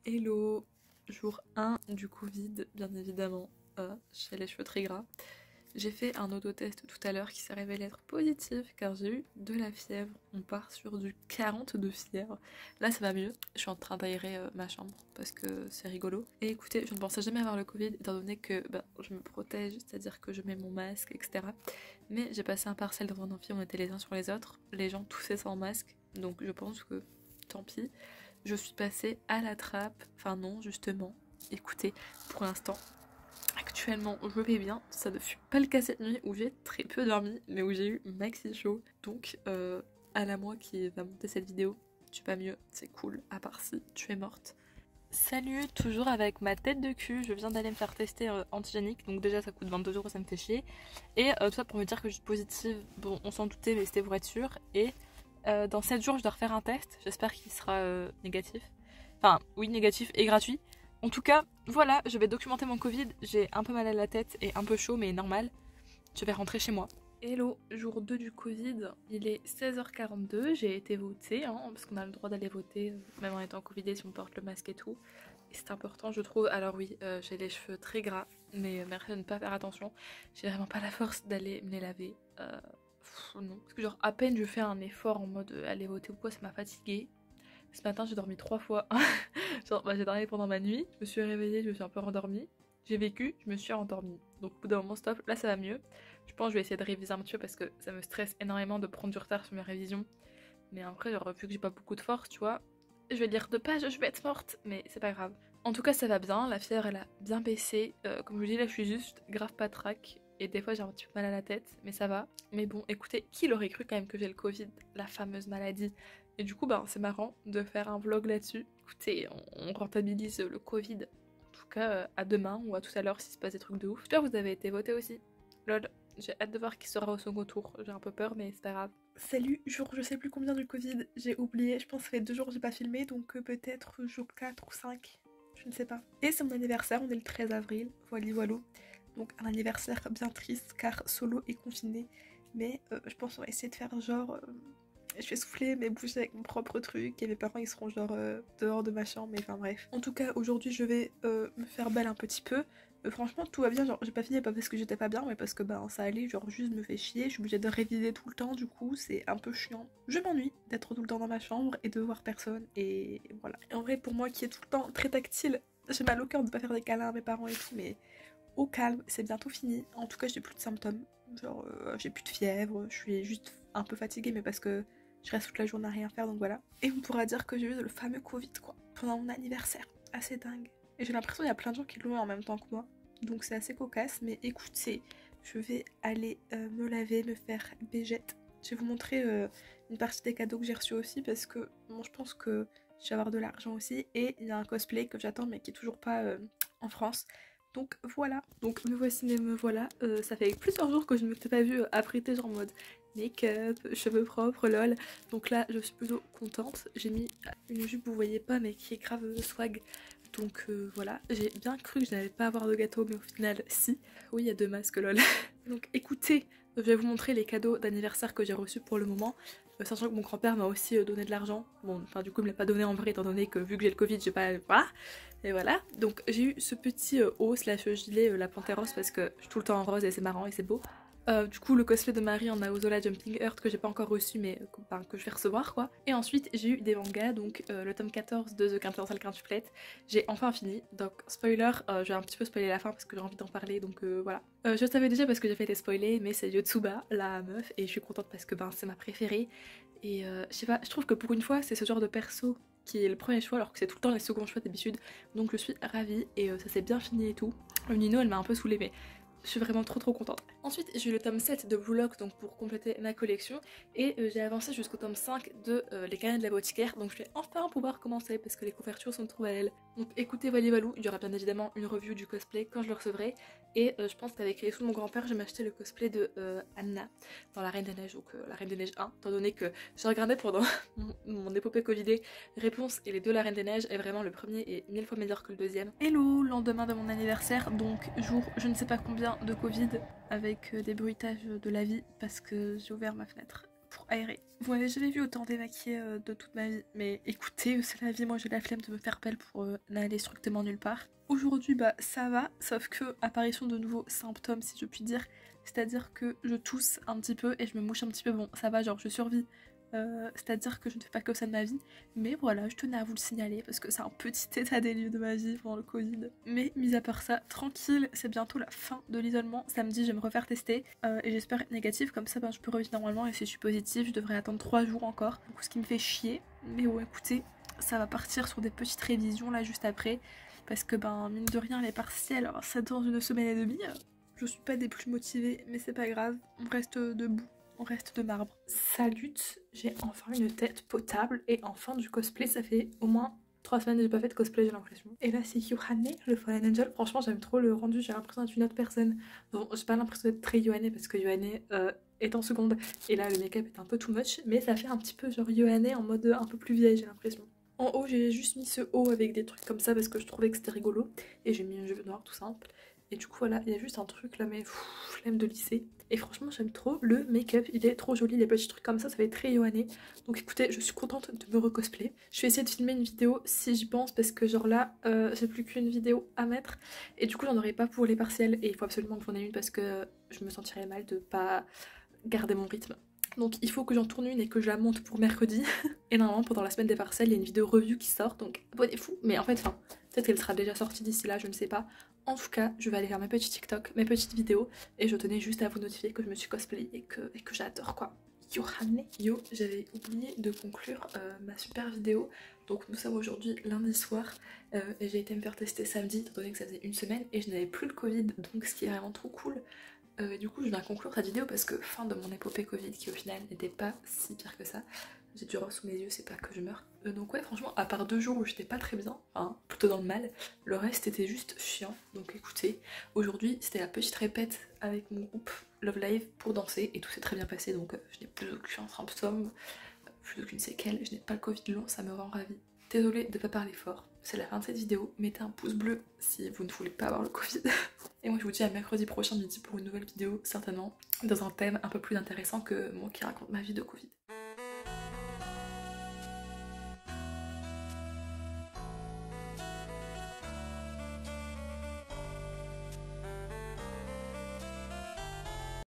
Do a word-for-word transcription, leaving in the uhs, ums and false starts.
Hello, jour un du Covid, bien évidemment, euh, j'ai les cheveux très gras. J'ai fait un autotest tout à l'heure qui s'est révélé être positif car j'ai eu de la fièvre. On part sur du quarante de fièvre. Là ça va mieux, je suis en train d'aérer euh, ma chambre parce que c'est rigolo. Et écoutez, je ne pensais jamais avoir le Covid étant donné que bah, je me protège, c'est-à-dire que je mets mon masque, et cetera. Mais j'ai passé un partiel dans un amphi, on était les uns sur les autres, les gens toussaient sans masque, donc je pense que tant pis. Je suis passée à la trappe, enfin non justement, écoutez, pour l'instant, actuellement je vais bien, ça ne fut pas le cas cette nuit où j'ai très peu dormi, mais où j'ai eu maxi chaud, donc euh, à la moi qui va monter cette vidéo, tu vas mieux, c'est cool, à part si tu es morte. Salut, toujours avec ma tête de cul, je viens d'aller me faire tester euh, antigénique, donc déjà ça coûte vingt-deux euros, ça me fait chier, et euh, tout ça pour me dire que je suis positive, bon on s'en doutait mais c'était pour être sûr, et Euh, dans sept jours, je dois refaire un test. J'espère qu'il sera euh, négatif. Enfin, oui, négatif et gratuit. En tout cas, voilà, je vais documenter mon Covid. J'ai un peu mal à la tête et un peu chaud, mais normal. Je vais rentrer chez moi. Hello, jour deux du Covid. Il est seize heures quarante-deux. J'ai été votée, hein, parce qu'on a le droit d'aller voter, même en étant Covidé, si on porte le masque et tout. Et c'est important, je trouve. Alors oui, euh, j'ai les cheveux très gras, mais merci de ne pas faire attention. J'ai vraiment pas la force d'aller me les laver. Euh... Pff, non. Parce que genre à peine je fais un effort en mode euh, aller voter ou quoi, ça m'a fatiguée. Ce matin j'ai dormi trois fois. Genre bah, j'ai dormi pendant ma nuit, je me suis réveillée, je me suis un peu rendormie. J'ai vécu, je me suis endormie. Donc au bout d'un moment stop, là ça va mieux. Je pense que je vais essayer de réviser un petit peu parce que ça me stresse énormément de prendre du retard sur mes révisions. Mais après genre vu que j'ai pas beaucoup de force, tu vois, je vais lire deux pages, je vais être morte, mais c'est pas grave. En tout cas ça va bien, la fièvre elle a bien baissé. Euh, comme je vous dis là je suis juste grave patraque. Et des fois j'ai un petit peu mal à la tête, mais ça va. Mais bon, écoutez, qui l'aurait cru quand même que j'ai le Covid, la fameuse maladie. Et du coup, ben, c'est marrant de faire un vlog là-dessus. Écoutez, on, on rentabilise le Covid. En tout cas, euh, à demain ou à tout à l'heure s'il se passe des trucs de ouf. J'espère que vous avez été voté aussi. Lol, j'ai hâte de voir qui sera au second tour. J'ai un peu peur, mais c'est pas grave. Salut, jour je sais plus combien du Covid, j'ai oublié. Je pense que ça fait deux jours que j'ai pas filmé, donc euh, peut-être jour quatre ou cinq. Je ne sais pas. Et c'est mon anniversaire, on est le treize avril. Voilà, voilà. Donc un anniversaire bien triste car Solo est confiné. Mais euh, je pense qu'on va essayer de faire genre... Euh, je vais souffler mais bouger avec mon propre truc. Et mes parents ils seront genre euh, dehors de ma chambre. Mais enfin bref. En tout cas aujourd'hui je vais euh, me faire belle un petit peu. Euh, franchement tout va bien. Genre j'ai pas fini pas parce que j'étais pas bien. Mais parce que bah ça allait. Genre juste me fait chier. Je suis obligée de réviser tout le temps. Du coup c'est un peu chiant. Je m'ennuie d'être tout le temps dans ma chambre et de voir personne. Et voilà. Et en vrai pour moi qui est tout le temps très tactile, j'ai mal au cœur de pas faire des câlins à mes parents et tout. Mais... au calme, c'est bientôt fini. En tout cas, j'ai plus de symptômes. Genre, euh, j'ai plus de fièvre, je suis juste un peu fatiguée, mais parce que je reste toute la journée à rien faire, donc voilà. Et on pourra dire que j'ai eu le fameux Covid, quoi, pendant mon anniversaire. Assez dingue. Et j'ai l'impression qu'il y a plein de gens qui l'ont eu en même temps que moi. Donc c'est assez cocasse, mais écoutez, je vais aller euh, me laver, me faire bégette. Je vais vous montrer euh, une partie des cadeaux que j'ai reçus aussi, parce que bon, je pense que je vais avoir de l'argent aussi. Et il y a un cosplay que j'attends, mais qui est toujours pas euh, en France. Donc voilà, donc me voici mais me voilà, euh, ça fait plusieurs jours que je ne m'étais pas vue euh, apprêtée genre en mode make-up, cheveux propres, lol. Donc là je suis plutôt contente, j'ai mis une jupe vous voyez pas mais qui est grave swag. Donc euh, voilà, j'ai bien cru que je n'allais pas avoir de gâteau mais au final si. Oui il y a deux masques lol. Donc écoutez, je vais vous montrer les cadeaux d'anniversaire que j'ai reçus pour le moment. Euh, sachant que mon grand-père m'a aussi euh, donné de l'argent. Bon, enfin du coup il me l'a pas donné en vrai étant donné que vu que j'ai le Covid j'ai pas... Voilà. Et voilà, donc j'ai eu ce petit euh, haut slash gilet euh, la panthère rose parce que je suis tout le temps en rose et c'est marrant et c'est beau. Euh, du coup le cosplay de Marie en Aozola Jumping Earth que j'ai pas encore reçu mais euh, enfin, que je vais recevoir quoi. Et ensuite j'ai eu des mangas, donc euh, le tome quatorze de The Quintessential Quintuplette, j'ai enfin fini. Donc spoiler, euh, je vais un petit peu spoiler la fin parce que j'ai envie d'en parler donc euh, voilà. Euh, je savais déjà parce que j'ai fait été spoilée mais c'est Yotsuba, la meuf, et je suis contente parce que ben c'est ma préférée. Et euh, je sais pas, je trouve que pour une fois c'est ce genre de perso qui est le premier choix alors que c'est tout le temps les seconds choix d'habitude. Donc je suis ravie et euh, ça s'est bien fini et tout. Euh, Nino elle m'a un peu saoulée mais je suis vraiment trop trop contente. Ensuite j'ai eu le tome sept de Blue Lock donc pour compléter ma collection et euh, j'ai avancé jusqu'au tome cinq de euh, Les Canets de la Boutiquière donc je vais enfin pouvoir commencer parce que les couvertures sont trop belles. Donc écoutez Vali Valou, il y aura bien évidemment une review du cosplay quand je le recevrai et euh, je pense qu'avec les sous de mon grand-père je vais m'acheter le cosplay de euh, Anna dans La Reine des Neiges, donc euh, La Reine des Neiges un, étant donné que j'ai regardé pendant mon, mon épopée covidée Réponse et les deux La Reine des Neiges et vraiment le premier est mille fois meilleur que le deuxième. Hello, lendemain de mon anniversaire, donc jour je ne sais pas combien de Covid avec euh, des bruitages de la vie parce que j'ai ouvert ma fenêtre pour aérer. Vous m'avez jamais vu autant démaquillée euh, de toute ma vie, mais écoutez, c'est la vie, moi j'ai la flemme de me faire belle pour euh, n'aller strictement nulle part. Aujourd'hui, bah ça va, sauf que apparition de nouveaux symptômes, si je puis dire, c'est-à-dire que je tousse un petit peu et je me mouche un petit peu, bon ça va, genre je survis. Euh, c'est-à-dire que je ne fais pas que ça de ma vie, mais voilà, je tenais à vous le signaler parce que c'est un petit état des lieux de ma vie pendant le Covid. Mais mis à part ça, tranquille, c'est bientôt la fin de l'isolement. Samedi, je vais me refaire tester euh, et j'espère être négative, comme ça ben, je peux revenir normalement et si je suis positive, je devrais attendre trois jours encore. Du coup, ce qui me fait chier, mais bon, écoutez, ça va partir sur des petites révisions là juste après parce que ben mine de rien, les partiels, alors ça dans une semaine et demie. Je suis pas des plus motivées, mais c'est pas grave, on reste debout. On reste de marbre. Salut, j'ai enfin une tête potable et enfin du cosplay. Ça fait au moins trois semaines que j'ai pas fait de cosplay, j'ai l'impression. Et là, c'est Yohane, le Fallen Angel. Franchement, j'aime trop le rendu. J'ai l'impression d'être une autre personne. Bon, j'ai pas l'impression d'être très Yohane parce que Yohane euh, est en seconde. Et là, le make-up est un peu too much. Mais ça fait un petit peu genre Yohane en mode un peu plus vieille, j'ai l'impression. En haut, j'ai juste mis ce haut avec des trucs comme ça parce que je trouvais que c'était rigolo. Et j'ai mis un cheveu noir tout simple. Et du coup, voilà, il y a juste un truc là, mais pff, flemme de lisser. Et franchement, j'aime trop le make-up, il est trop joli, les petits trucs comme ça, ça fait très Yohane. Donc écoutez, je suis contente de me recosplayer. Je vais essayer de filmer une vidéo si j'y pense, parce que genre là, euh, j'ai plus qu'une vidéo à mettre. Et du coup, j'en aurai pas pour les partiels. Et il faut absolument que j'en ai une parce que je me sentirais mal de pas garder mon rythme. Donc il faut que j'en tourne une et que je la monte pour mercredi. Et normalement, pendant la semaine des partiels, il y a une vidéo review qui sort, donc abonnez-vous. Mais en fait, enfin, peut-être qu'elle sera déjà sortie d'ici là, je ne sais pas. En tout cas, je vais aller faire mes petits TikTok, mes petites vidéos, et je tenais juste à vous notifier que je me suis cosplayée et que, et que j'adore quoi. Yohane. Yo, j'avais oublié de conclure euh, ma super vidéo. Donc nous sommes aujourd'hui lundi soir euh, et j'ai été me faire tester samedi, étant donné que ça faisait une semaine et je n'avais plus le Covid, donc ce qui est vraiment trop cool. Euh, et du coup, je viens conclure cette vidéo parce que fin de mon épopée Covid qui au final n'était pas si pire que ça. J'ai du rose sous mes yeux, c'est pas que je meurs. Euh, donc ouais, franchement, à part deux jours où j'étais pas très bien, enfin plutôt dans le mal, le reste était juste chiant. Donc écoutez, aujourd'hui c'était la petite répète avec mon groupe Love Live pour danser et tout s'est très bien passé. Donc euh, je n'ai plus aucun symptôme, plus aucune séquelle, je n'ai pas le Covid long, ça me rend ravie. Désolée de pas parler fort, c'est la fin de cette vidéo, mettez un pouce bleu si vous ne voulez pas avoir le Covid. Et moi je vous dis à mercredi prochain midi pour une nouvelle vidéo, certainement, dans un thème un peu plus intéressant que moi qui raconte ma vie de Covid.